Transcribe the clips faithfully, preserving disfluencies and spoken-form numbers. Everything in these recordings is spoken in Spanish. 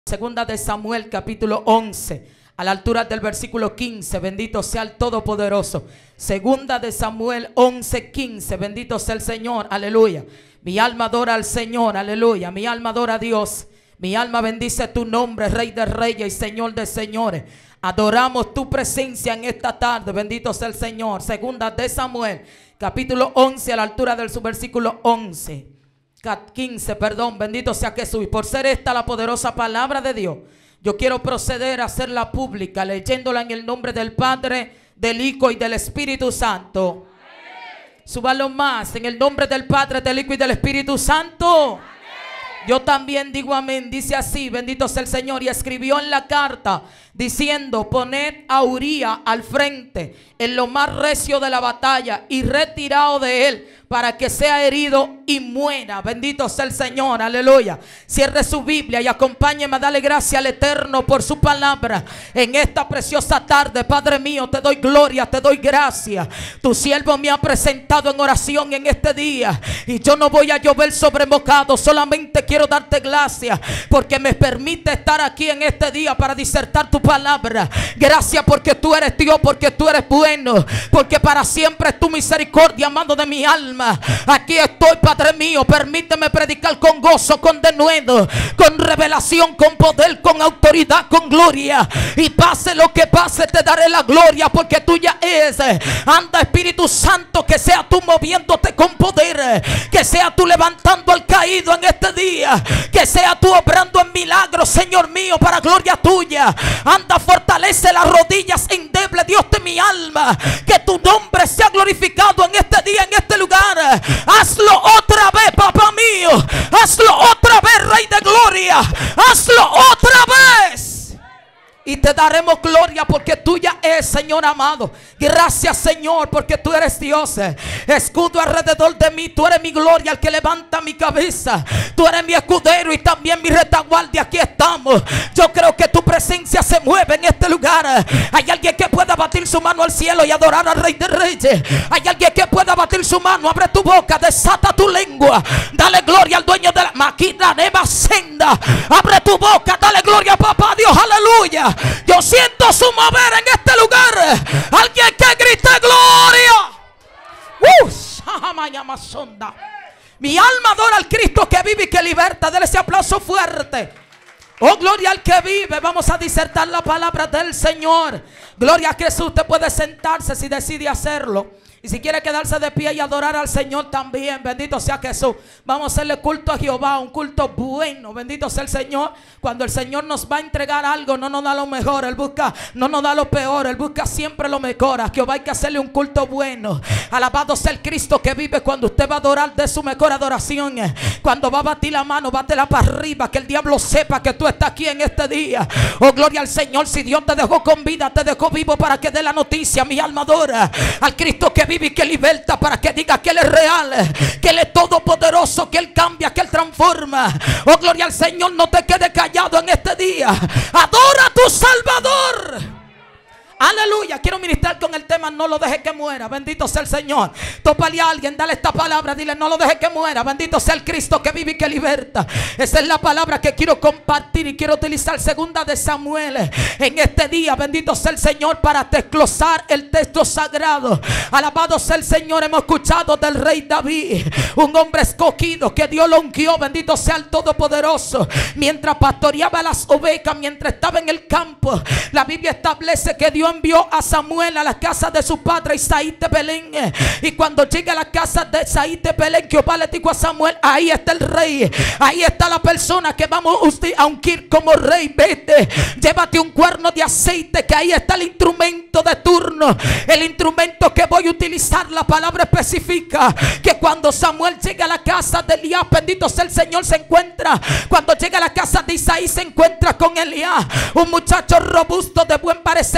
Segunda de Samuel capítulo once, a la altura del versículo quince. Bendito sea el Todopoderoso. Segunda de Samuel once, quince. Bendito sea el Señor, aleluya. Mi alma adora al Señor, aleluya. Mi alma adora a Dios. Mi alma bendice tu nombre, Rey de Reyes y Señor de Señores. Adoramos tu presencia en esta tarde. Bendito sea el Señor. Segunda de Samuel capítulo once, a la altura del su versículo once, quince, perdón. Bendito sea Jesús. Y por ser esta la poderosa palabra de Dios, yo quiero proceder a hacerla pública, leyéndola en el nombre del Padre, del Hijo y del Espíritu Santo. Súbalo más, en el nombre del Padre, del Hijo y del Espíritu Santo. Amén. Yo también digo amén. Dice así, bendito sea el Señor. Y escribió en la carta diciendo: poned a Uría al frente en lo más recio de la batalla y retirado de él, para que sea herido y muera. Bendito sea el Señor, aleluya. Cierre su Biblia y acompáñeme a darle gracias al Eterno por su palabra en esta preciosa tarde. Padre mío, te doy gloria, te doy gracias. Tu siervo me ha presentado en oración en este día, y yo no voy a llover sobre mojado. Solamente quiero darte gracias porque me permite estar aquí en este día para disertar tu palabra. Gracias porque tú eres Dios, porque tú eres bueno, porque para siempre es tu misericordia, amado de mi alma. Aquí estoy, Padre mío. Permíteme predicar con gozo, con denuedo, con revelación, con poder, con autoridad, con gloria. Y pase lo que pase, te daré la gloria, porque tuya es. Anda, Espíritu Santo, que sea tú moviéndote con poder, que sea tú levantando al caído en este día, que sea tú obrando en milagros, Señor mío, para gloria tuya. Anda, fortalece las rodillas endebles, Dios de mi alma. Que tu nombre sea glorificado en este día, en este lugar. Hazlo otra vez, papá mío. Hazlo otra vez, Rey de Gloria. Hazlo otra vez. Y te daremos gloria porque tuya es, Señor amado. Gracias, Señor, porque tú eres Dios. Escudo alrededor de mí. Tú eres mi gloria, el que levanta mi cabeza. Tú eres mi escudero y también mi retaguardia. Aquí estamos. Yo creo que tu presencia se mueve en este lugar. Hay alguien que pueda batir su mano al cielo y adorar al Rey de Reyes. Hay alguien que pueda batir su mano. Abre tu boca, desata tu lengua. Dale gloria al dueño de la máquina de senda. Abre tu boca, dale gloria a papá Dios, aleluya. Yo siento su mover en este lugar. Alguien que grite gloria. Uh, Mi alma adora al Cristo que vive y que liberta. Dale ese aplauso fuerte. Oh, gloria al que vive. Vamos a disertar la palabra del Señor. Gloria a Jesús. Usted puede sentarse si decide hacerlo. Y si quiere quedarse de pie y adorar al Señor también, bendito sea Jesús. Vamos a hacerle culto a Jehová, un culto bueno. Bendito sea el Señor. Cuando el Señor nos va a entregar algo, no nos da lo mejor, Él busca, no nos da lo peor, Él busca siempre lo mejor. A Jehová hay que hacerle un culto bueno. Alabado sea el Cristo que vive. Cuando usted va a adorar, de su mejor adoración. Cuando va a batir la mano, bátela para arriba, que el diablo sepa que tú estás aquí en este día. Oh, gloria al Señor. Si Dios te dejó con vida, te dejó vivo para que dé la noticia. Mi alma adora al Cristo que vive y que liberta, para que diga que Él es real, que Él es todopoderoso, que Él cambia, que Él transforma. Oh, gloria al Señor. No te quedes callado en este día. Adora a tu Salvador. Aleluya. Quiero ministrar con el tema: no lo deje que muera. Bendito sea el Señor. Tópale a alguien, dale esta palabra, dile: no lo deje que muera. Bendito sea el Cristo que vive y que liberta. Esa es la palabra que quiero compartir y quiero utilizar. Segunda de Samuel en este día, bendito sea el Señor, para desglosar el texto sagrado. Alabado sea el Señor. Hemos escuchado del rey David, un hombre escogido que Dios lo ungió. Bendito sea el Todopoderoso. Mientras pastoreaba las ovejas, mientras estaba en el campo, la Biblia establece que Dios envió a Samuel a la casa de su padre Isaí de Belén. Y cuando llega a la casa de Isaí de Belén, Jehová le dijo a Samuel: ahí está el rey, ahí está la persona que vamos a ungir como rey. Vete, llévate un cuerno de aceite, que ahí está el instrumento de turno, el instrumento que voy a utilizar. La palabra especifica que cuando Samuel llega a la casa de Elías, bendito sea el Señor, se encuentra, cuando llega a la casa de Isaí, se encuentra con Elías, un muchacho robusto de buen parecer. Se le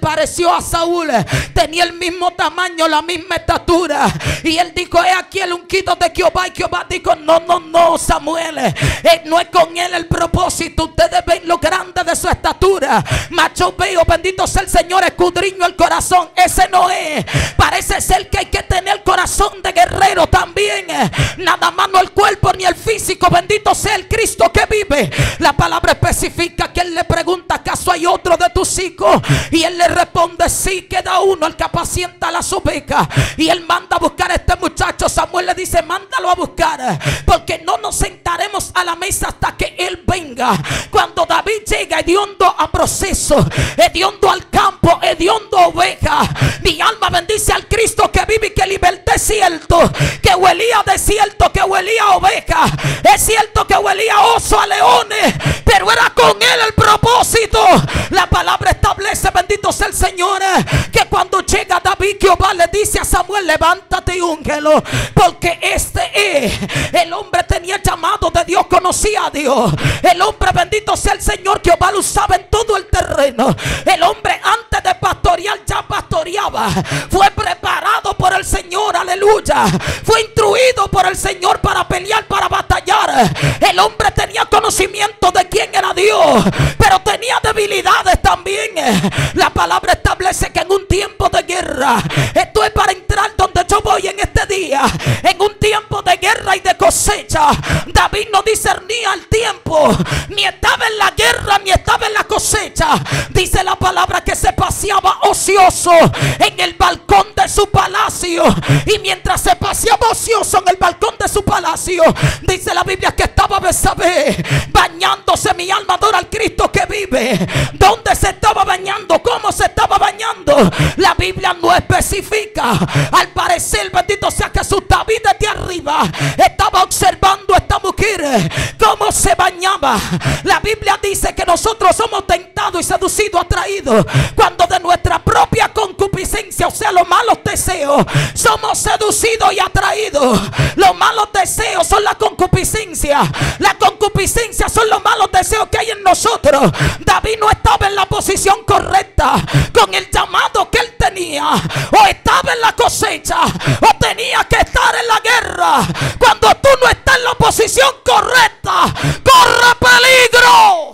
pareció a Saúl. Tenía el mismo tamaño, la misma estatura. Y él dijo: he aquí el ungido de Jehová. Y Jehová dijo: no, no, no, Samuel, eh, no es con él el propósito. Ustedes ven lo grande de su estatura, mas yo veo, bendito sea el Señor, escudriño el corazón. Ese no es. Parece ser que hay que tener el corazón de guerrero también. Nada más no el cuerpo ni el físico. Bendito sea el Cristo que vive. La palabra especifica que él le pregunta: ¿acaso hay otro de tus hijos? Y él le responde: sí, queda uno, el que apacienta las ovejas. Y él manda a buscar a este muchacho. Samuel le dice: mándalo a buscar, porque no nos sentaremos a la mesa hasta que él venga. Cuando David llega, hediondo a proceso, hediondo al campo, hediondo a oveja, mi alma bendice al Cristo que vive y que liberté. Es cierto que huelía a desierto, que huelía a oveja, es cierto que huelía a oso, a leones, pero era con él el propósito. La palabra establece, bendito sea el Señor, que cuando llega David, Jehová le dice a Samuel: levántate y úngelo, porque este es el hombre. Tenía llamado de Dios, conocía a Dios. El hombre, bendito sea el Señor, Jehová lo usaba en todo el terreno. El hombre antes de pastorear ya pastoreaba. Fue preparado por el Señor, aleluya. Fue instruido por el Señor para pelear, para batallar. El hombre tenía conocimiento de quién era Dios, pero tenía debilidades también. La palabra establece que en un tiempo de guerra, esto es para entrar donde yo voy en este día, en un tiempo de guerra y de cosecha, David no discernía el tiempo, ni estaba en la guerra ni estaba en la cosecha. Dice la palabra que se paseaba ocioso en el balcón de su palacio. Y mientras se paseaba ocioso en el balcón de su palacio, dice la Biblia que estaba Betsabé bañándose. Mi alma adora al Cristo que vive. ¿Dónde se estaba bañando? ¿Cómo se estaba bañando? La Biblia no especifica. Al parecer, bendito sea Jesús, David desde arriba estaba observando a esta mujer cómo se bañaba. La Biblia dice que nosotros somos tentados y seducidos, atraídos, cuando de nuestra propia concupiscencia, o sea, los malos deseos, somos seducidos y atraídos. Los malos deseos son la concupiscencia. La concupiscencia son los malos deseos que hay en nosotros. David no estaba en la posición correcta con el llamado que él tenía. O estaba en la cosecha, o tenía que estar en la guerra. Cuando tú no estás en la posición correcta, corre peligro.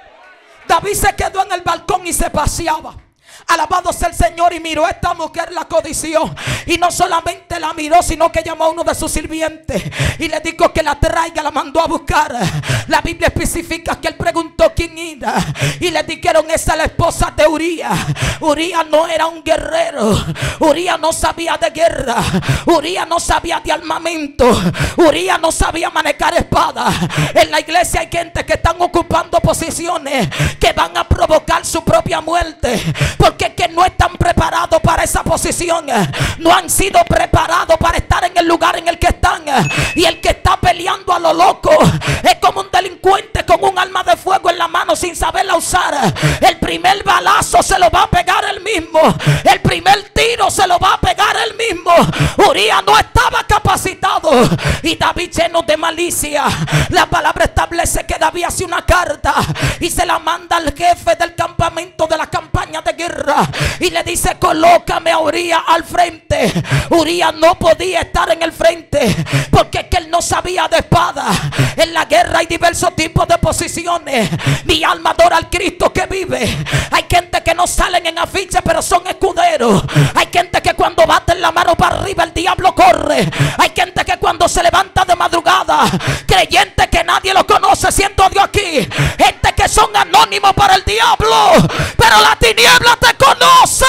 David se quedó en el balcón y se paseaba. Alabado sea el Señor. Y miró a esta mujer, la codició. Y no solamente la miró, sino que llamó a uno de sus sirvientes y le dijo que la traiga. La mandó a buscar. La Biblia especifica que él preguntó quién era, y le dijeron: esa es la esposa de Urías. Urías no era un guerrero. Urías no sabía de guerra. Urías no sabía de armamento. Urías no sabía manejar espada. En la iglesia hay gente que están ocupando posiciones que van a provocar su propia muerte, porque es que no están preparados para esa posición. No han sido preparados para estar en el lugar en el que están. Y el que está peleando a lo loco es como un delincuente con un arma de fuego en la mano sin saberla usar. El primer balazo se lo va a pegar él mismo. El primer tiro se lo va a pegar él mismo. Urías no estaba capacitado. Y David, lleno de malicia, la palabra establece que David hace una carta y se la manda al jefe del campamento de la campaña de guerra y le dice: colócame a Urías al frente. Urías no podía estar en el frente porque es que él no sabía de espada. En la guerra hay diversos tipos de posiciones. Mi alma adora al Cristo que vive. Hay gente que no salen en afiche pero son escuderos. Hay gente que cuando baten la mano para arriba el diablo corre. Hay gente que cuando se levanta de madrugada, creyente que nadie lo conoce, siento Dios aquí, gente que son anónimos para el diablo, pero la tiniebla te conoce.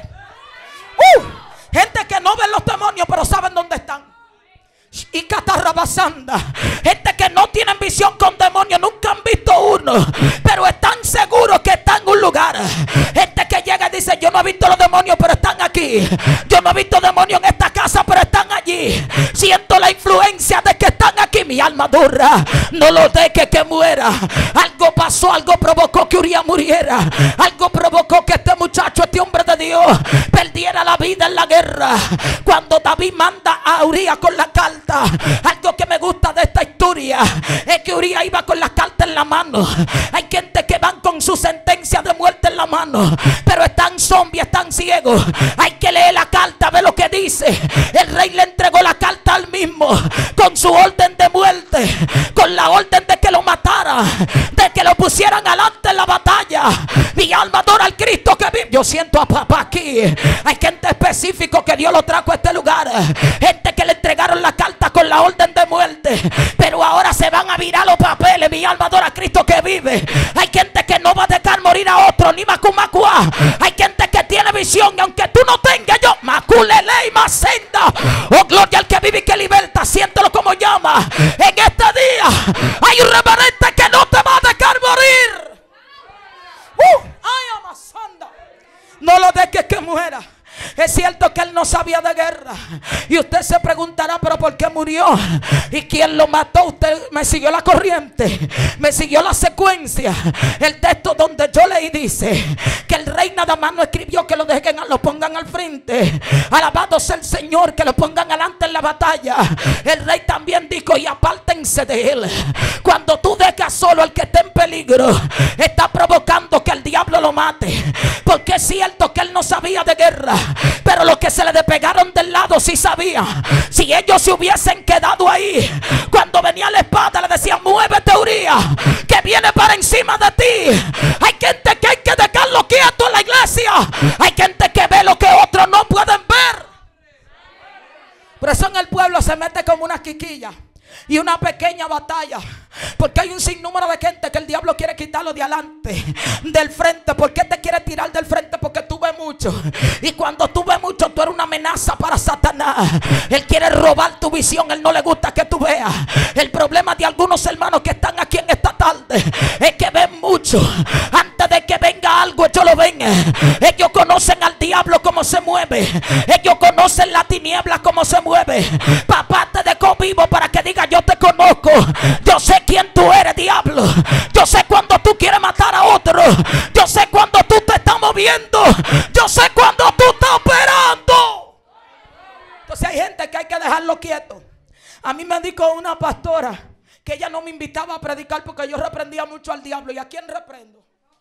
uh, Gente que no ven los demonios pero saben dónde están. Y catarrabasanda, gente que no tienen visión con demonios, nunca han visto uno, pero están seguros que están en un lugar. Gente que llega y dice: yo no he visto los demonios pero están aquí. Yo no he visto demonios en esta casa pero están allí. Siento la influencia de que están aquí. Mi alma dura, no lo deje que muera. Algo pasó, algo provocó que Urías muriera. Algo provocó que este muchacho, este hombre de Dios, perdiera la vida en la guerra. Cuando David manda a Urías con la carta, algo que me gusta de esta historia es que Urías iba con las cartas en la mano. Hay gente que van con su sentencia de muerte en la mano, pero están zombies, están ciegos. Hay que leer la carta, ve lo que dice. El rey le entregó la carta al mismo, con su orden de muerte, con la orden de que lo matara, de que lo pusieran adelante en la batalla. Mi alma adora al Cristo que vive. Yo siento a papá aquí. Hay gente específico que Dios lo trajo a este lugar. Gente que le entregaron la carta con la orden de muerte, pero ahora se van a virar los papeles. Mi alma adora a Cristo que vive. Hay gente que no va a dejar morir a otro, ni macumacua. Hay gente que tiene visión, y aunque tú no tengas, yo maculele y macenda. Oh, gloria al que vive y que liberta. Siéntelo como llama. En este día hay un reverente que no te va a dejar morir. Uh, ay, amasanda. No lo dejes que muera. Es cierto que él no sabía de guerra, y usted se preguntará, pero ¿por qué murió? ¿Y quién lo mató? Usted me siguió la corriente, me siguió la secuencia. El texto donde yo leí dice que el rey nada más no escribió que lo dejen, lo pongan al frente. Alabado sea el Señor, que lo pongan adelante en la batalla. El rey también dijo: y apártense de él. Cuando tú dejas solo al que está en peligro, está provocando que el diablo lo mate. Porque es cierto que él no sabía de guerra, pero los que se le despegaron del lado sí sabían. Si ellos se hubiesen quedado ahí, cuando venía la espada le decían: muévete, Uría, que viene para encima de ti. Hay gente que hay que dejarlo quieto en la iglesia. Hay gente que ve lo que otros no pueden ver. Por eso en el pueblo se mete como una quiquilla y una pequeña batalla, porque hay un sinnúmero de gente que el diablo quiere quitarlo de adelante, del frente. ¿Por qué te quiere tirar del frente? Porque tú ves mucho, y cuando tú ves mucho, tú eres una amenaza para Satanás. Él quiere robar tu visión, él no le gusta que tú veas. El problema de algunos hermanos que están aquí en esta tarde es que ven mucho. Antes de que venga algo, ellos lo ven. Ellos conocen al diablo cómo se mueve, ellos conocen la tiniebla cómo se mueve. Papá te dejó vivo para que diga: yo te conozco, yo sé quién tú eres, diablo. Yo sé cuando tú quieres matar a otro, yo sé cuando tú te estás moviendo, yo sé cuando tú estás operando. Entonces hay gente que hay que dejarlo quieto. A mí me dijo una pastora que ella no me invitaba a predicar porque yo reprendía mucho al diablo. ¿Y a quién reprendo?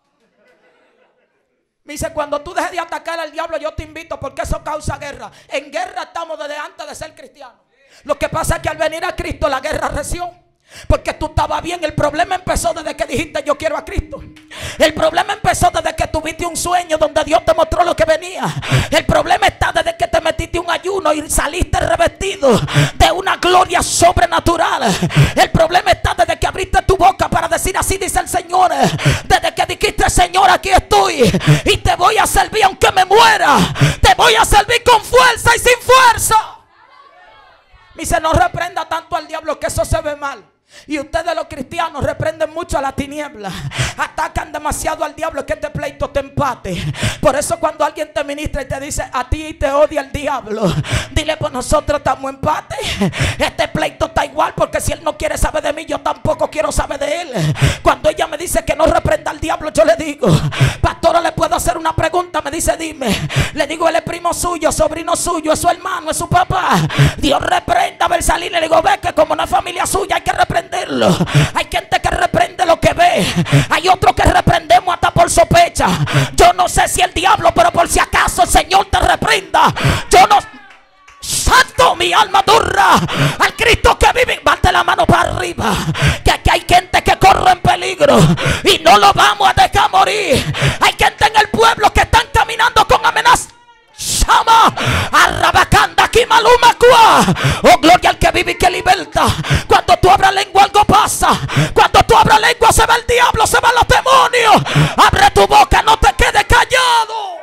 Me dice: cuando tú dejes de atacar al diablo, yo te invito, porque eso causa guerra. En guerra estamos desde antes de ser cristianos. Lo que pasa es que al venir a Cristo la guerra reció, porque tú estabas bien. El problema empezó desde que dijiste: yo quiero a Cristo. El problema empezó desde que tuviste un sueño donde Dios te mostró lo que venía. El problema está desde que te metiste un ayuno y saliste revestido de una gloria sobrenatural. El problema está desde que abriste tu boca para decir: así dice el Señor. Desde que dijiste: Señor, aquí estoy y te voy a servir aunque me muera. Te voy a servir con fuerza y sin fuerza. Me dice: no reprenda tanto al diablo, que eso se ve mal. Y ustedes los cristianos reprenden mucho a la tiniebla, atacan demasiado al diablo, que este pleito te empate. Por eso cuando alguien te ministra y te dice: a ti te odia el diablo, dile: pues nosotros estamos en empate. Este pleito está igual, porque si él no quiere saber de mí, yo tampoco quiero saber de él. Cuando ella me dice que no reprenda al diablo, yo le digo: pastora, ¿le puedo hacer una pregunta? Me dice: dime. Le digo: él es primo suyo, sobrino suyo, es su hermano, es su papá. Dios reprenda a Bersalín. Le digo: ve que como una familia suya hay que reprender. Hay gente que reprende lo que ve, hay otros que reprendemos hasta por sospecha. Yo no sé si el diablo, pero por si acaso el Señor te reprenda. Yo no... Santo, mi alma dura al Cristo que vive. Bate la mano para arriba, que aquí hay gente que corre en peligro y no lo vamos a dejar morir. Hay gente en el pueblo que están caminando con amenazas. Shama, arrabacanda, aquí maluma cua. Oh, gloria al que vive y que liberta. Cuando tú abras lengua, algo pasa. Cuando tú abras lengua, se va el diablo, se van los demonios. Abre tu boca, no te quedes callado.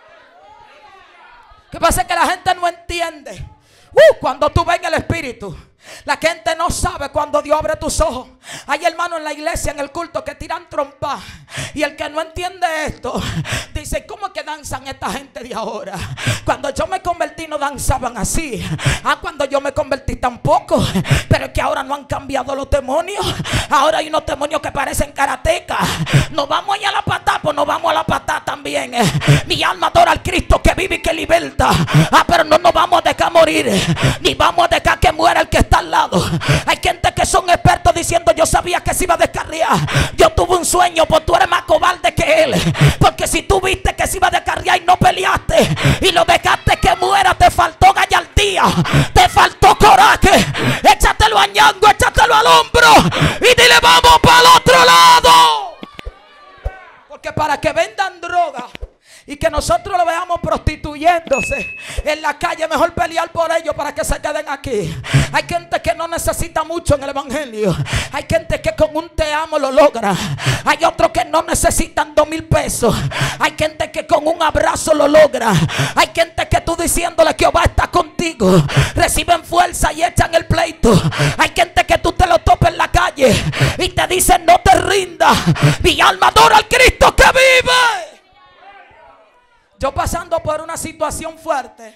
¿Qué pasa? Que la gente no entiende. Uh, cuando tú ves en el espíritu, la gente no sabe cuando Dios abre tus ojos. Hay hermanos en la iglesia, en el culto, que tiran trompas. Y el que no entiende esto dice: ¿cómo es que danzan esta gente de ahora? Cuando yo me convertí no danzaban así. Ah, cuando yo me convertí tampoco. Pero es que ahora no han cambiado los demonios. Ahora hay unos demonios que parecen karatecas. Nos vamos allá a la patada, pues nos vamos a la patada también. Mi alma adora al Cristo que vive y que liberta. Ah, pero no nos vamos a dejar morir, ni vamos a dejar que muera el que está al lado. Hay gente que son expertos diciendo: yo sabía que se iba a descarriar, yo tuve un sueño, pues tú eres más cobarde que él. Porque si tú viste que se iba a descarriar y no peleaste y lo dejaste que muera, te faltó gallardía, te faltó coraje. Échatelo a Ñango, échatelo al hombro y dile vamos para el otro lado. Porque para que vendan droga y que nosotros lo veamos prostituyéndose en la calle, mejor pelear por ellos para que se queden aquí. Hay gente que no necesita mucho en el evangelio. Hay gente que con un te amo lo logra. Hay otros que no necesitan dos mil pesos. Hay gente que con un abrazo lo logra. Hay gente que tú diciéndole que Jehová está contigo, reciben fuerza y echan el pleito. Hay gente que tú te lo topas en la calle y te dicen no te rindas, mi alma adora al Cristo que vive. Yo pasando por una situación fuerte,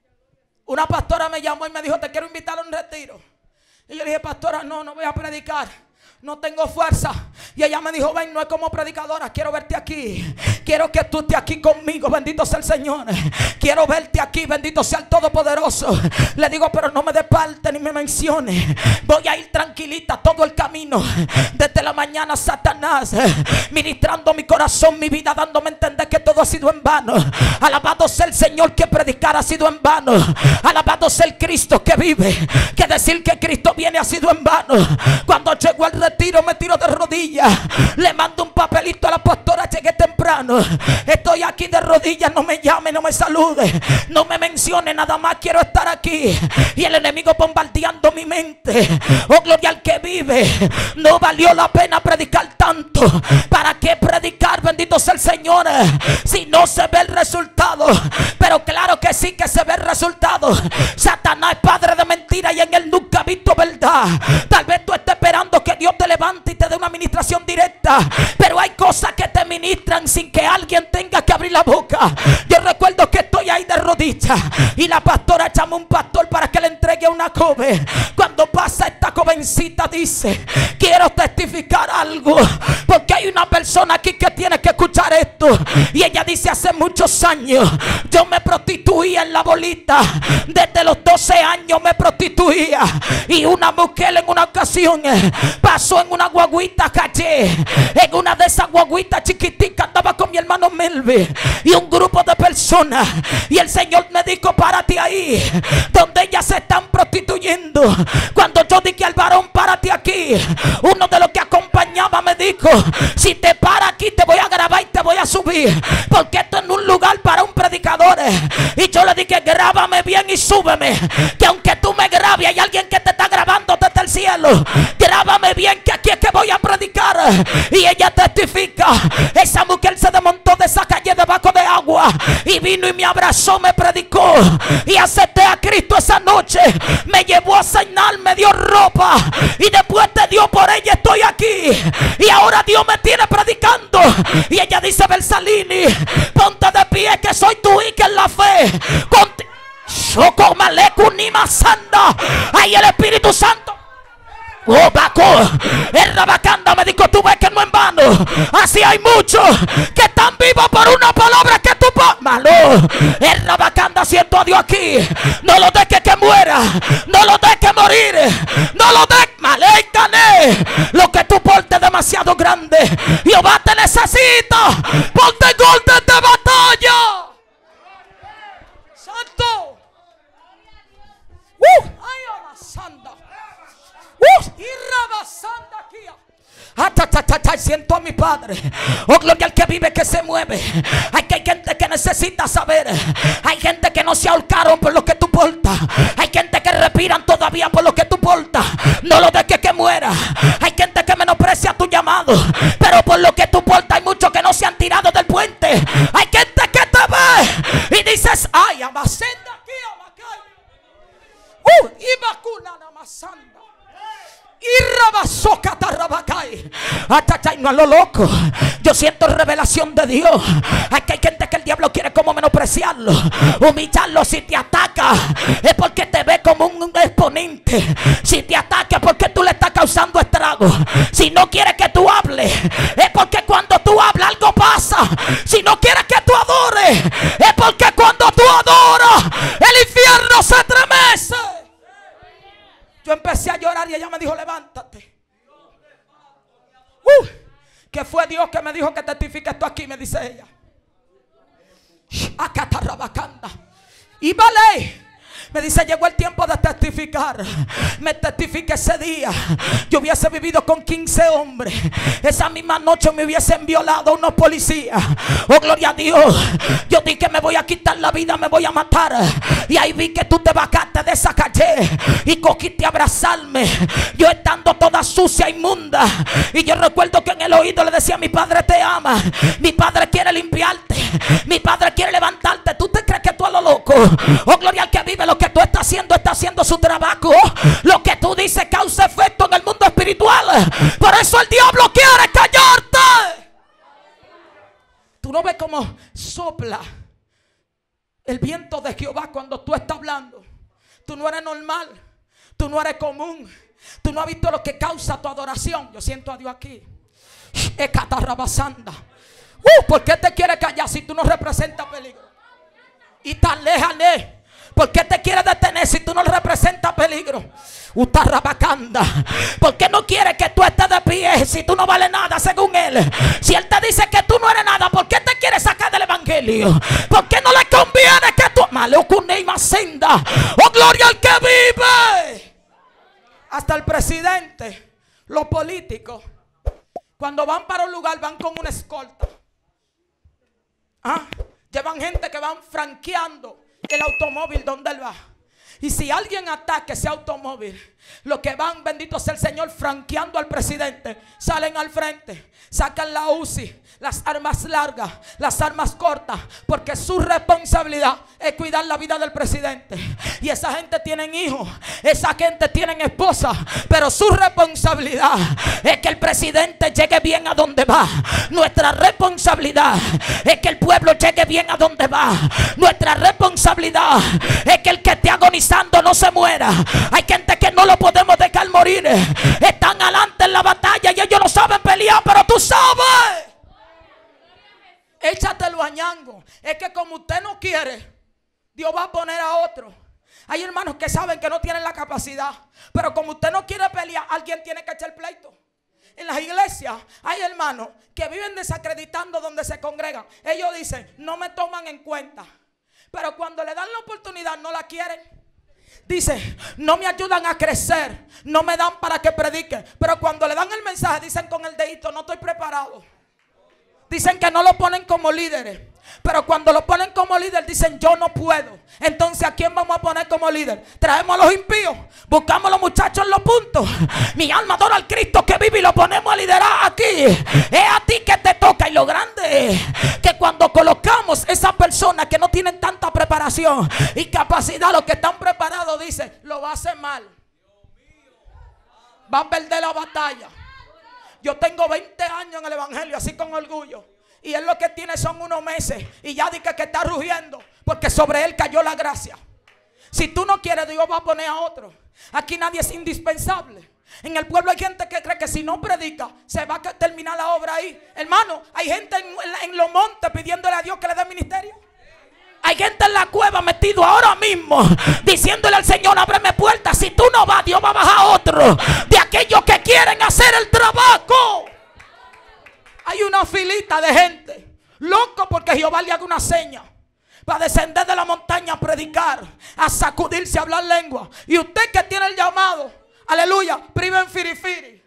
una pastora me llamó y me dijo, te quiero invitar a un retiro. Y yo le dije, pastora, no, no voy a predicar, no tengo fuerza. Y ella me dijo, ven, no es como predicadora, quiero verte aquí. Quiero que tú estés aquí conmigo, bendito sea el Señor. Quiero verte aquí, bendito sea el Todopoderoso. Le digo, pero no me dé parte ni me mencione. Voy a ir tranquilita todo el camino. Desde la mañana Satanás ministrando mi corazón, mi vida, dándome a entender que todo ha sido en vano. Alabado sea el Señor, que predicar ha sido en vano. Alabado sea el Cristo que vive, que decir que Cristo viene ha sido en vano. Cuando llegó al retiro me tiro de rodillas, le mando un papelito a la pastora, llegué temprano, estoy aquí de rodillas, no me llame, no me salude, no me mencione, nada más quiero estar aquí. Y el enemigo bombardeando mi mente. Oh, gloria al que vive. No valió la pena predicar tanto. ¿Para qué predicar, bendito sea el Señor, si no se ve el resultado? Pero claro que sí que se ve el resultado. Satanás es padre de mentira y en él nunca ha visto verdad. Tal vez tú estés esperando que Dios te levante y te dé una administración directa, pero hay cosas que te ministran sin que alguien tenga que abrir la boca. Yo recuerdo que estoy ahí de rodillas y la pastora llama a un pastor para que le entregue una joven. Cuando pasa esta jovencita dice, quiero testificar algo, porque hay una persona aquí que tiene que escuchar esto. Y ella dice, hace muchos años yo me prostituía en la bolita. Desde los doce años me prostituía. Y una mujer en una ocasión pasó en una guaguita calle, en una de esas guaguitas chiquiticas, andaba con mi hermano Melvin y un grupo de personas, y el Señor me dijo, párate ahí donde ellas se están prostituyendo. Cuando yo dije al varón, párate aquí, uno de los que acompañaba me dijo, si te paras aquí te voy a grabar y te voy a subir, porque esto es un lugar para un predicador. Y yo le dije, grábame bien y súbeme, que aunque tú me grabes hay alguien que te está grabando desde el cielo. Grábame bien, que aquí es que voy a predicar. Y ella testifica, esa mujer se desmontó de esa calle debajo de agua y vino y me abrazó, me predicó y acepté a Cristo esa noche. Me llevó a cenar, me dio ropa y después de Dios por ella estoy aquí. Y ahora Dios me tiene predicando. Y ella dice, Bersalini, ponte de pie que soy tu hija en la fe. Conti Ahí el Espíritu Santo. Oh, Baco, el Rabacanda me dijo, tú ves que no en vano. Así hay muchos que están vivos por una palabra que tú malo. El Rabacanda, siento a Dios aquí. No lo dejes que muera, no lo dejes morir, no lo dejes. Malécane, lo que tú portes demasiado grande. Jehová te necesita. Ponte golpes de batalla. Santo. Uh, ay, la santa. Uh, y rabasanda aquí. Siento a mi Padre. Oh, gloria al que vive, que se mueve. Hay que hay gente que necesita saber. Hay gente que no se ahorcaron por lo que tú portas. Hay gente que respiran todavía por lo que tú portas. No lo dejes que muera. Hay gente que menosprecia tu llamado, pero por lo que tú portas hay muchos que no se han tirado del puente. Hay gente que te ve y dices, ay, amasenda aquí, amacay. Uh, y vacuna amasanda. Y rabazoca tarrabacay. No a lo loco. Yo siento revelación de Dios. Aquí hay gente que el diablo quiere como menospreciarlo, humillarlo. Si te ataca es porque te ve como un exponente. Si te ataca es porque tú le estás causando estrago. Si no quiere que tú hables es porque cuando tú hablas algo pasa. Si no quiere que tú adores es porque cuando tú adoras el infierno se estremece. Yo empecé a llorar y ella me dijo, levántate. Uh, ¿Qué fue, a Dios que me dijo que testifique esto aquí, me dice ella. Y vale. Me dice, llegó el tiempo de testificar. Me testifique ese día. Yo hubiese vivido con quince hombres. Esa misma noche me hubiesen violado unos policías. Oh, gloria a Dios. Yo dije que me voy a quitar la vida, me voy a matar. Y ahí vi que tú te bajaste de esa calle y cogiste a abrazarme. Yo estando toda sucia, inmunda. Y yo recuerdo que en el oído le decía, mi padre te ama. Mi padre quiere limpiarte. Mi padre quiere levantarte. ¿Tú te crees que tú a lo loco? Oh, gloria al que vive. Lo que tú estás haciendo, está haciendo su trabajo. Lo que tú dices causa efecto en el mundo espiritual. Por eso el diablo quiere callarte. Tú no ves cómo sopla el viento de Jehová cuando tú estás hablando. Tú no eres normal. Tú no eres común. Tú no has visto lo que causa tu adoración. Yo siento a Dios aquí. Uh, ¿por qué te quiere callar si tú no representas peligro? Y tan lejos. ¿Por qué te quiere detener si tú no representas peligro? Utarrabacanda. ¿Por qué no quiere que tú estés de pie si tú no vales nada según él? Si él te dice que tú no eres nada, ¿por qué te quiere sacar del evangelio? ¿Por qué no le conviene que tú... Senda. ¡Oh, gloria al que vive! Hasta el presidente, los políticos, cuando van para un lugar van con una escolta. ¿Ah? Llevan gente que van franqueando el automóvil donde él va. Y si alguien ataca ese automóvil, los que van, bendito sea el Señor, franqueando al presidente, salen al frente, sacan la U C I, las armas largas, las armas cortas, porque su responsabilidad es cuidar la vida del presidente. Y esa gente tienen hijos, esa gente tienen esposa, pero su responsabilidad es que el presidente llegue bien a donde va. Nuestra responsabilidad es que el pueblo llegue bien a donde va. Nuestra responsabilidad es que el que esté agonizando no se muera. Hay gente que no lo podemos dejar morir. Están adelante en la batalla y ellos no saben pelear, pero tú sabes. Échatelo a ñango. Es que como usted no quiere, Dios va a poner a otro. Hay hermanos que saben que no tienen la capacidad, pero como usted no quiere pelear, alguien tiene que echar pleito. En las iglesias hay hermanos que viven desacreditando donde se congregan. Ellos dicen, no me toman en cuenta, pero cuando le dan la oportunidad no la quieren. Dice, no me ayudan a crecer, no me dan para que predique, pero cuando le dan el mensaje dicen con el dedito, no estoy preparado. Dicen que no lo ponen como líderes, pero cuando lo ponen como líder dicen, yo no puedo. Entonces, ¿a quién vamos a poner como líder? Traemos a los impíos, buscamos a los muchachos en los puntos. Mi alma adora al Cristo que vive y lo ponemos a liderar aquí. Es a ti que te toca. Y lo grande es que cuando colocamos esas personas que no tienen tanta preparación y capacidad, los que están preparados dicen, lo va a hacer mal, va a perder la batalla. Yo tengo veinte años en el evangelio, así con orgullo. Y él lo que tiene son unos meses. Y ya dije que está rugiendo, porque sobre él cayó la gracia. Si tú no quieres, Dios va a poner a otro. Aquí nadie es indispensable. En el pueblo hay gente que cree que si no predica se va a terminar la obra ahí. Hermano, hay gente en, en, en los montes pidiéndole a Dios que le dé ministerio. Hay gente en la cueva metido ahora mismo diciéndole al Señor, ábreme puertas. Si tú no vas, Dios va a bajar otro de aquellos que quieren hacer el trabajo. Hay una filita de gente loco porque Jehová le haga una seña para descender de la montaña a predicar, a sacudirse, a hablar lengua. Y usted que tiene el llamado, aleluya, priva en firifiri,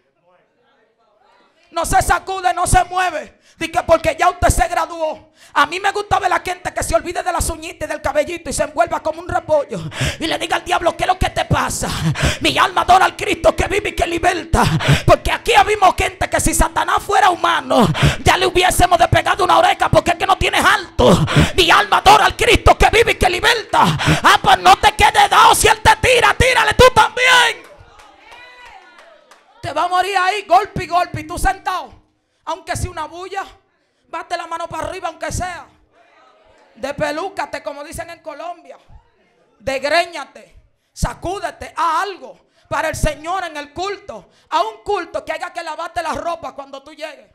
no se sacude, no se mueve. Dice porque ya usted se graduó. A mí me gusta ver a la gente que se olvide de las uñitas y del cabellito y se envuelva como un repollo y le diga al diablo, ¿qué es lo que te pasa? Mi alma adora al Cristo que vive y que liberta. Porque aquí habimos gente que si Satanás fuera humano ya le hubiésemos despegado una oreja, porque es que no tienes alto. Mi alma adora al Cristo que vive y que liberta. Ah, pues no te quedes dado. Si él te tira, tírale tú también. Te va a morir ahí golpe y golpe y tú sentado. Aunque sea una bulla, bate la mano para arriba aunque sea. Despelúcate, como dicen en Colombia. Degréñate, sacúdete, haz algo para el Señor en el culto. A un culto que haya que lavarte la ropa cuando tú llegues.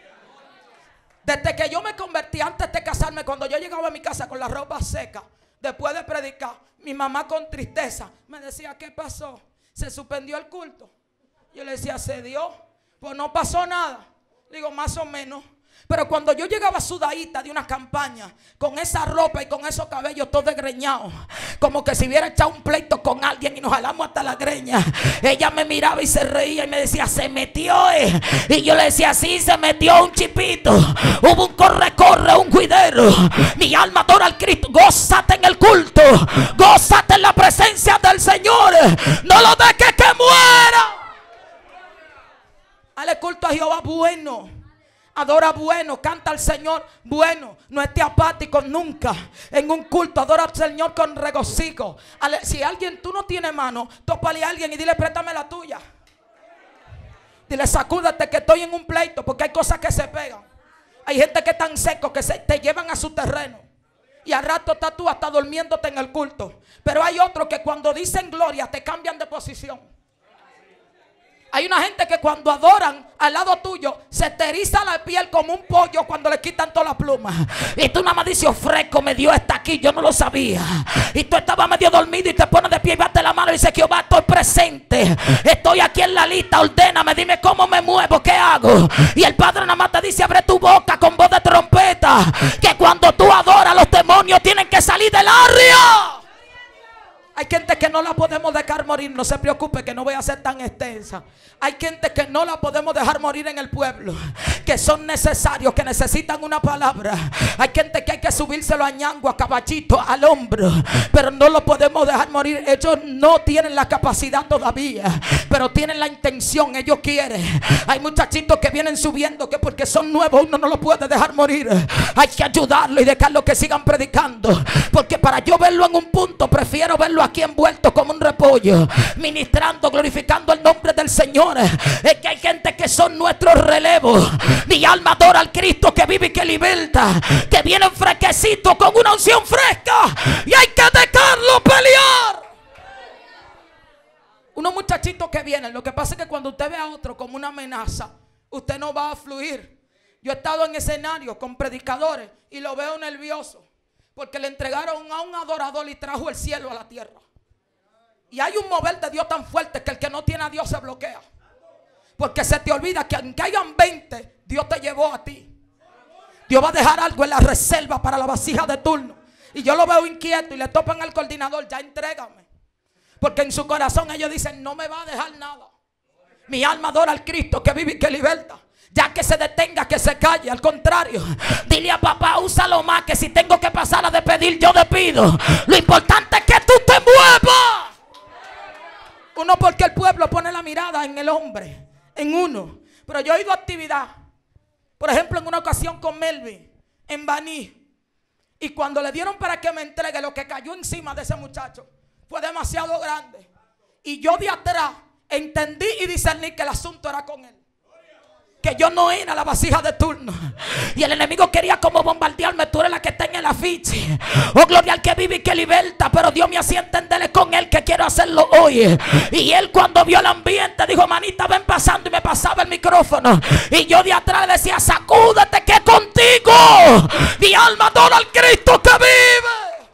Desde que yo me convertí, antes de casarme, cuando yo llegaba a mi casa con la ropa seca, después de predicar, mi mamá con tristeza me decía, ¿qué pasó? ¿Se suspendió el culto? Yo le decía, se dio. Pues no pasó nada. Digo, más o menos. Pero cuando yo llegaba sudadita de una campaña, con esa ropa y con esos cabellos todos desgreñados, como que si hubiera echado un pleito con alguien y nos jalamos hasta la greña, ella me miraba y se reía y me decía, se metió, eh. Y yo le decía, sí, se metió un chipito. Hubo un corre-corre, un cuidero. Mi alma adora al Cristo. Gózate en el culto, gózate en la presencia del Señor. No lo dejes que muera. Dale culto a Jehová bueno. Adora bueno, canta al Señor bueno. No esté apático nunca. En un culto adora al Señor con regocijo. Si alguien, tú no tienes mano, tópale a alguien y dile, préstame la tuya. Dile, sacúdate que estoy en un pleito, porque hay cosas que se pegan. Hay gente que están secos, que se, te llevan a su terreno. Y al rato estás tú hasta durmiéndote en el culto. Pero hay otros que cuando dicen gloria te cambian de posición. Hay una gente que cuando adoran al lado tuyo se te eriza la piel como un pollo cuando le quitan toda la pluma. Y tú nada más dices, ofrezco, me dio esta aquí, yo no lo sabía. Y tú estabas medio dormido y te pones de pie y bate la mano y dices, Jehová, estoy presente, estoy aquí en la lista, ordéname, dime cómo me muevo, qué hago. Y el Padre nada más te dice, abre tu boca con voz de trompeta, que cuando tú adoras los demonios tienen que salir del área. Hay gente que no la podemos dejar morir. No se preocupe que no voy a ser tan extensa. Hay gente que no la podemos dejar morir en el pueblo, que son necesarios, que necesitan una palabra. Hay gente que hay que subírselo a ñango, a caballito, al hombro, pero no lo podemos dejar morir. Ellos no tienen la capacidad todavía, pero tienen la intención, ellos quieren. Hay muchachitos que vienen subiendo, que porque son nuevos uno no lo puede dejar morir. Hay que ayudarlo y dejarlo que sigan predicando, porque para yo verlo en un punto, prefiero verlo aquí envuelto como un repollo, ministrando, glorificando el nombre del Señor. Es que hay gente que son nuestros relevos. Mi alma adora al Cristo que vive y que liberta, que viene fresquecito con una unción fresca, y hay que dejarlo pelear. Unos muchachitos que vienen, lo que pasa es que cuando usted ve a otro como una amenaza, usted no va a fluir. Yo he estado en escenarios con predicadores y lo veo nervioso, porque le entregaron a un adorador y trajo el cielo a la tierra. Y hay un mover de Dios tan fuerte que el que no tiene a Dios se bloquea, porque se te olvida que aunque hayan veinte, Dios te llevó a ti. Dios va a dejar algo en la reserva para la vasija de turno. Y yo lo veo inquieto y le topan al coordinador, ya entrégame. Porque en su corazón ellos dicen, no me va a dejar nada. Mi alma adora al Cristo que vive y que liberta. Ya que se detenga, que se calle. Al contrario, dile a papá, úsalo más, que si tengo que pasar a despedir, yo despido. Lo importante es que tú te muevas. Uno, porque el pueblo pone la mirada en el hombre, en uno. Pero yo he ido a actividad, por ejemplo en una ocasión con Melvin en Baní, y cuando le dieron para que me entregue, lo que cayó encima de ese muchacho fue demasiado grande. Y yo de atrás entendí y discerní que el asunto era con él, que yo no era la vasija de turno. Y el enemigo quería como bombardearme. Tú eres la que está en el afiche. Oh, gloria al que vive y que liberta. Pero Dios me hacía entenderle con él que quiero hacerlo hoy. Y él, cuando vio el ambiente, dijo, manita, ven pasando. Y me pasaba el micrófono. Y yo de atrás le decía, sacúdete que contigo mi alma adora al Cristo que vive.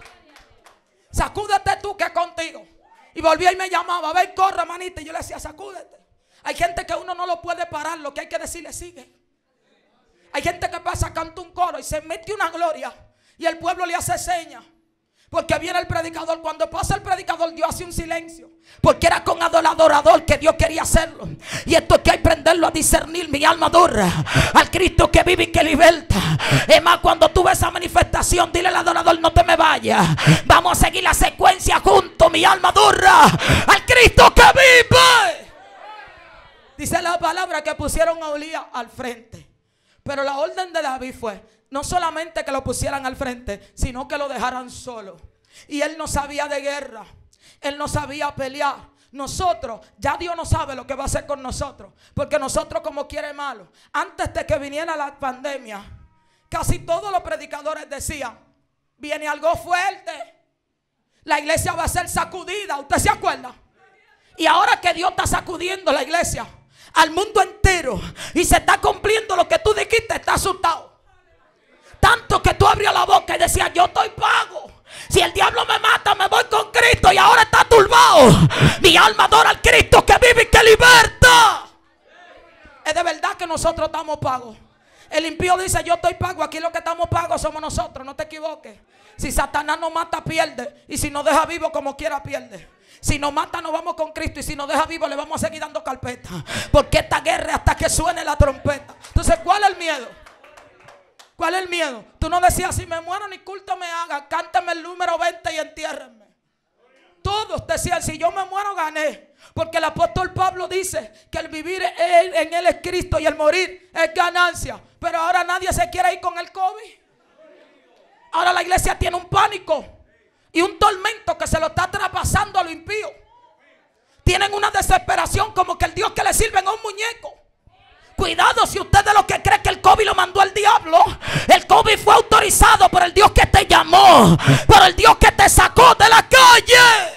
Sacúdete tú que contigo. Y volvía y me llamaba, ven, corre, manita. Y yo le decía, sacúdete. Hay gente que uno no lo puede parar, lo que hay que decirle, sigue. Hay gente que pasa, canta un coro y se mete una gloria y el pueblo le hace señas, porque viene el predicador. Cuando pasa el predicador, Dios hace un silencio, porque era con adorador que Dios quería hacerlo. Y esto es que hay que aprenderlo a discernir. Mi alma adora al Cristo que vive y que liberta. Es más, cuando tú ves esa manifestación, dile al adorador, no te me vayas, vamos a seguir la secuencia juntos. Mi alma adora al Cristo que vive. Dice la palabra que pusieron a Elías al frente. Pero la orden de David fue no solamente que lo pusieran al frente, sino que lo dejaran solo. Y él no sabía de guerra, él no sabía pelear. Nosotros, ya Dios no sabe lo que va a hacer con nosotros, porque nosotros como quiere malo. Antes de que viniera la pandemia, casi todos los predicadores decían, viene algo fuerte, la iglesia va a ser sacudida. ¿Usted se acuerda? Y ahora que Dios está sacudiendo la iglesia al mundo entero y se está cumpliendo lo que tú dijiste, está asustado. Tanto que tú abrías la boca y decías, yo estoy pago. Si el diablo me mata, me voy con Cristo. Y ahora está turbado. Mi alma adora al Cristo que vive y que liberta. Es de verdad que nosotros estamos pagos. El impío dice: yo estoy pago. Aquí los que estamos pagos somos nosotros. No te equivoques. Si Satanás nos mata, pierde. Y si nos deja vivo, como quiera, pierde. Si nos mata, nos vamos con Cristo. Y si nos deja vivo, le vamos a seguir dando carpeta. Porque esta guerra es hasta que suene la trompeta. Entonces, ¿cuál es el miedo? ¿Cuál es el miedo? Tú no decías: si me muero ni culto me haga, cántame el número veinte y entiérrenme. Todos decían: si yo me muero, gané. Porque el apóstol Pablo dice que el vivir en él es Cristo y el morir es ganancia. Pero ahora nadie se quiere ir con el COVID. Ahora la iglesia tiene un pánico y un tormento que se lo está traspasando a los impíos. Tienen una desesperación como que el Dios que le sirven es un muñeco. Cuidado si usted de los que cree que el COVID lo mandó el diablo. El COVID fue autorizado por el Dios que te llamó, por el Dios que te sacó de la calle.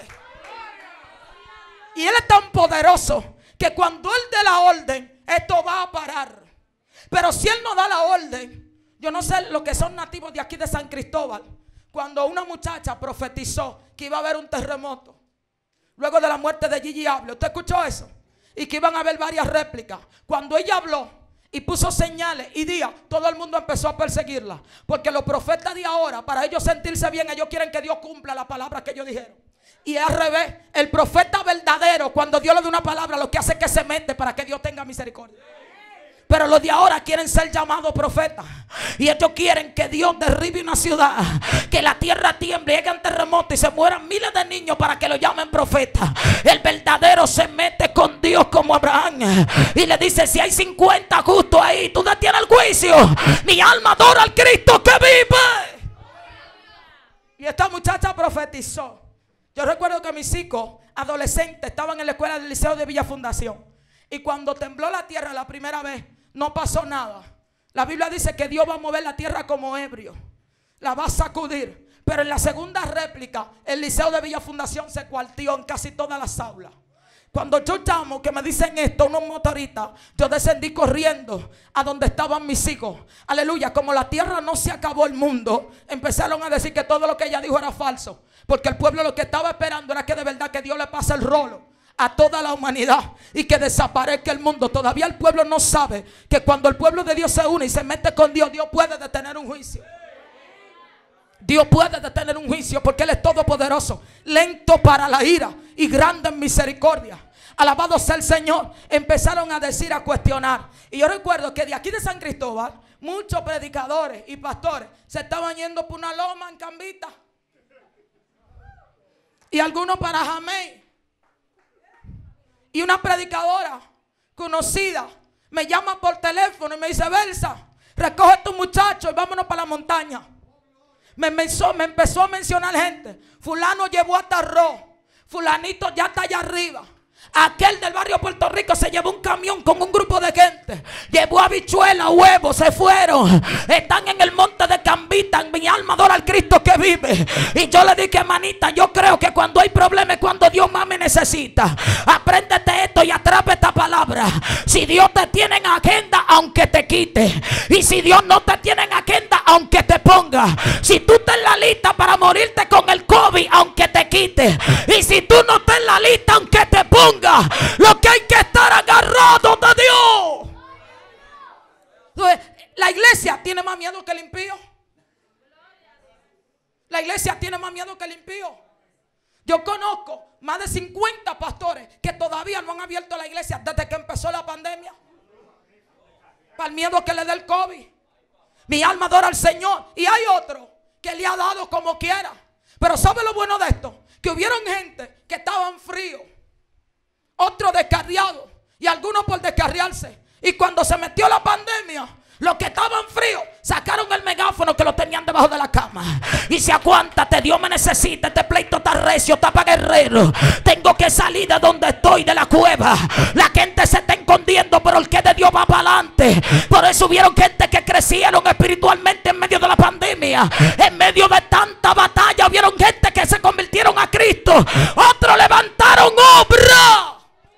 Y Él es tan poderoso que cuando Él dé la orden, esto va a parar. Pero si Él no da la orden, yo no sé lo que son nativos de aquí de San Cristóbal. Cuando una muchacha profetizó que iba a haber un terremoto luego de la muerte de Gigi Able, ¿usted escuchó eso? Y que iban a haber varias réplicas. Cuando ella habló y puso señales y días, todo el mundo empezó a perseguirla. Porque los profetas de ahora, para ellos sentirse bien, ellos quieren que Dios cumpla la palabra que ellos dijeron. Y al revés, el profeta verdadero, cuando Dios le da una palabra, lo que hace es que se mete para que Dios tenga misericordia. Pero los de ahora quieren ser llamados profetas. Y ellos quieren que Dios derribe una ciudad, que la tierra tiemble, llegan terremotos y se mueran miles de niños para que lo llamen profeta. El verdadero se mete con Dios como Abraham y le dice: si hay cincuenta justos ahí, tú detienes el juicio. Mi alma adora al Cristo que vive. Y esta muchacha profetizó. Yo recuerdo que mis hijos adolescentes estaban en la escuela del Liceo de Villa Fundación. Y cuando tembló la tierra la primera vez, no pasó nada. La Biblia dice que Dios va a mover la tierra como ebrio. La va a sacudir. Pero en la segunda réplica, el Liceo de Villa Fundación se cuartió en casi todas las aulas. Cuando yo llamo que me dicen esto, unos motoristas, yo descendí corriendo a donde estaban mis hijos. Aleluya, como la tierra no se acabó el mundo, empezaron a decir que todo lo que ella dijo era falso. Porque el pueblo lo que estaba esperando era que de verdad que Dios le pase el rolo a toda la humanidad y que desaparezca el mundo. Todavía el pueblo no sabe que cuando el pueblo de Dios se une y se mete con Dios, Dios puede detener un juicio. Dios puede detener un juicio porque Él es todopoderoso, lento para la ira y grande en misericordia. Alabado sea el Señor. Empezaron a decir, a cuestionar. Y yo recuerdo que de aquí de San Cristóbal, muchos predicadores y pastores se estaban yendo por una loma en Cambita. Y algunos para Jamey. Y una predicadora conocida me llama por teléfono y me dice: Belsa, recoge a tu muchacho y vámonos para la montaña. Me empezó, me empezó a mencionar gente. Fulano llevó hasta arroz. Fulanito ya está allá arriba. Aquel del barrio Puerto Rico se llevó un camión con un grupo de gente. Llevó habichuelas, huevos, se fueron. Están en el monte de Cambita. Mi alma adora al Cristo que vive. Y yo le dije: manita, yo creo que cuando hay problemas es cuando Dios más me necesita. Apréndete esto y atrapa esta palabra. Si Dios te tiene en agenda, aunque te quite. Y si Dios no te tiene en agenda, aunque te ponga. Si tú estás en la lista para morirte con el COVID, aunque te quite. Y si tú no estás en la lista, aunque te ponga. Lo que hay que estar agarrado de Dios. Entonces, la iglesia tiene más miedo que el impío. La iglesia tiene más miedo que el impío. Yo conozco más de cincuenta pastores que todavía no han abierto la iglesia desde que empezó la pandemia, para el miedo que le dé el COVID. Mi alma adora al Señor. Y hay otro que le ha dado como quiera. Pero ¿sabe lo bueno de esto? Que hubieron gente que estaban fríos, otros descarriados y algunos por descarriarse. Y cuando se metió la pandemia, los que estaban fríos sacaron el megáfono que lo tenían debajo de la cama. Y se aguántate, Dios me necesita. Este pleito está recio, está para guerrero. Tengo que salir de donde estoy, de la cueva. La gente se está escondiendo, pero el que de Dios va para adelante. Por eso hubieron gente que crecieron espiritualmente en medio de la pandemia. En medio de tanta batalla hubieron gente que se convirtieron a Cristo. Otros levantaron obra.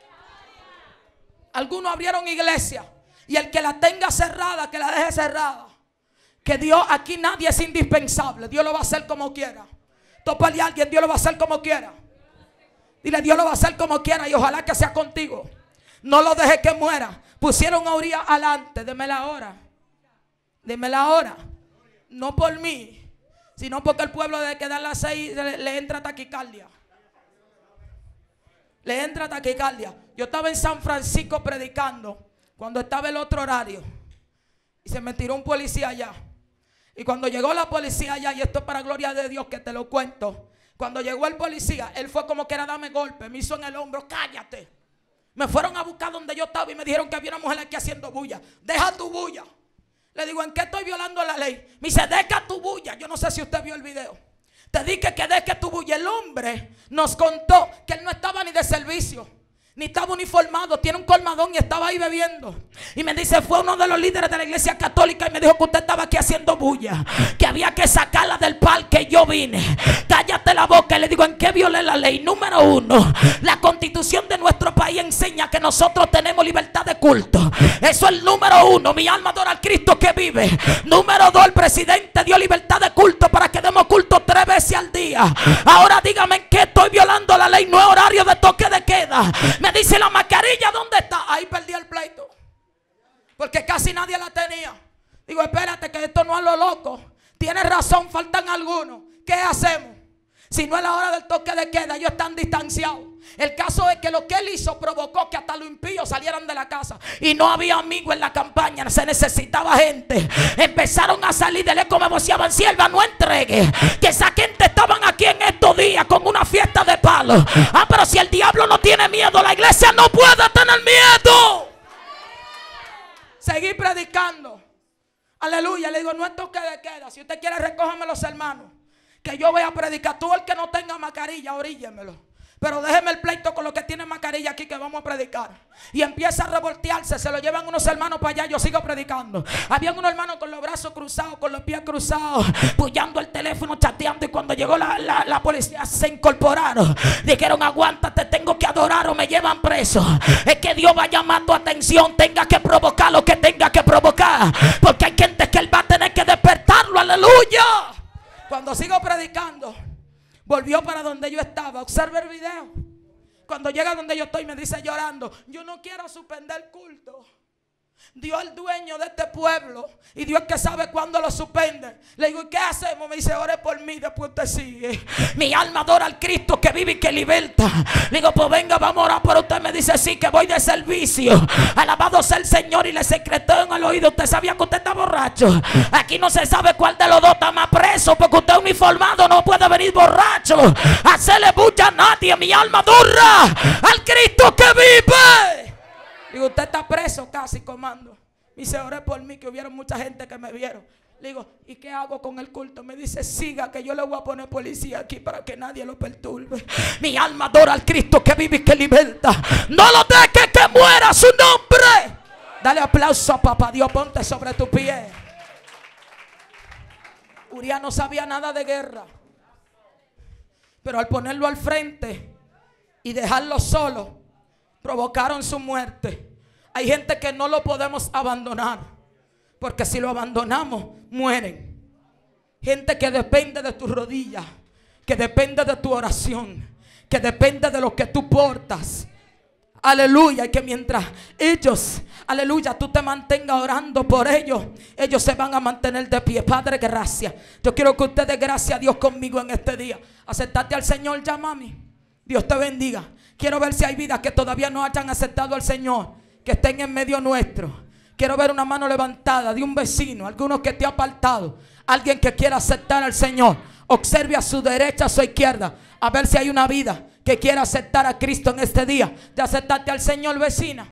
Algunos abrieron iglesia. Y el que la tenga cerrada, que la deje cerrada. Que Dios, aquí nadie es indispensable. Dios lo va a hacer como quiera. Tópale a alguien, Dios lo va a hacer como quiera. Dile: Dios lo va a hacer como quiera y ojalá que sea contigo. No lo dejé que muera. Pusieron a Urias adelante. Deme la hora. Deme la hora. No por mí, sino porque el pueblo de que dar las seis le, le entra taquicardia. Le entra taquicardia. Yo estaba en San Francisco predicando cuando estaba el otro horario. Y se me tiró un policía allá. Y cuando llegó la policía allá, y esto es para gloria de Dios que te lo cuento. Cuando llegó el policía, él fue como que era darme golpe. Me hizo en el hombro, cállate. Me fueron a buscar donde yo estaba y me dijeron que había una mujer aquí haciendo bulla. Deja tu bulla. Le digo, ¿en qué estoy violando la ley? Me dice, deja tu bulla. Yo no sé si usted vio el video. Te dije que deje tu bulla. El hombre nos contó que él no estaba ni de servicio, ni estaba uniformado, tiene un colmadón y estaba ahí bebiendo. Y me dice, fue uno de los líderes de la iglesia católica y me dijo que usted estaba aquí haciendo bulla, que había que sacarla del parque. Yo vine, cállate la boca. Y le digo, ¿en qué violé la ley? Número uno, la constitución de nuestro país enseña que nosotros tenemos libertad de culto. Eso es el número uno. Mi alma adora al Cristo que vive. Número dos, el presidente dio libertad de culto para que demos culto tres veces al día. Ahora dígame, ¿en qué estoy violando la ley? No es horario de toque de queda. Me dice, la mascarilla, ¿dónde está? Ahí perdí el pleito, porque casi nadie la tenía. Digo, espérate, que esto no es lo loco. Tienes razón, faltan algunos. ¿Qué hacemos? Si no es la hora del toque de queda, ellos están distanciados. El caso es que lo que él hizo provocó que hasta los impíos salieran de la casa. Y no había amigos en la campaña, se necesitaba gente. Empezaron a salir del eco, me voceaban, sierva, no entregue, que esa gente estaban aquí en estos días con una fiesta de palos. Ah, pero si el diablo no tiene miedo, la iglesia no puede tener miedo. Seguí predicando. Aleluya. Le digo, no es toque de queda. Si usted quiere, recójame los hermanos, que yo voy a predicar. Tú, el que no tenga mascarilla, oríllemelo. Pero déjeme el pleito con los que tienen mascarilla aquí, que vamos a predicar. Y empieza a revoltearse. Se lo llevan unos hermanos para allá. Yo sigo predicando. Habían unos hermanos con los brazos cruzados, con los pies cruzados, pullando el teléfono, chateando. Y cuando llegó la, la, la policía, se incorporaron. Dijeron, aguántate, tengo que adorar o me llevan preso. Es que Dios va a llamar tu atención. Tenga que provocar lo que tenga que provocar, porque hay gente que él va a tener que despertarlo. Aleluya. Cuando sigo predicando, volvió para donde yo estaba. Observe el video. Cuando llega donde yo estoy, me dice llorando, yo no quiero suspender el culto. Dios es el dueño de este pueblo y Dios que sabe cuándo lo suspende. Le digo, ¿y qué hacemos? Me dice, ore por mí, después usted sigue. Mi alma adora al Cristo que vive y que liberta. Le digo, pues venga, vamos a orar por usted. Me dice, sí, que voy de servicio. Alabado sea el Señor. Y le secretó en el oído, ¿usted sabía que usted está borracho? Aquí no se sabe cuál de los dos está más preso, porque usted uniformado no puede venir borracho. Hacerle bulla a nadie. Mi alma adora al Cristo que vive. Digo, usted está preso casi, comando. Me dice, oré por mí, que hubieron mucha gente que me vieron. Le digo, ¿y qué hago con el culto? Me dice, siga, que yo le voy a poner policía aquí para que nadie lo perturbe. Mi alma adora al Cristo que vive y que liberta. No lo deje que muera su nombre. Dale aplauso a papá Dios, ponte sobre tu pie. Urias no sabía nada de guerra, pero al ponerlo al frente y dejarlo solo, provocaron su muerte. Hay gente que no lo podemos abandonar, porque si lo abandonamos, mueren. Gente que depende de tus rodillas, que depende de tu oración, que depende de lo que tú portas. Aleluya. Y que mientras ellos, aleluya, tú te mantengas orando por ellos, ellos se van a mantener de pie. Padre, gracias. Yo quiero que usted dé gracias a Dios conmigo en este día. Aceptate al Señor ya, mami. Dios te bendiga. Quiero ver si hay vidas que todavía no hayan aceptado al Señor, que estén en medio nuestro. Quiero ver una mano levantada de un vecino, algunos que te ha apartado, alguien que quiera aceptar al Señor. Observe a su derecha, a su izquierda, a ver si hay una vida que quiera aceptar a Cristo en este día. ¿Ya aceptaste al Señor, vecina?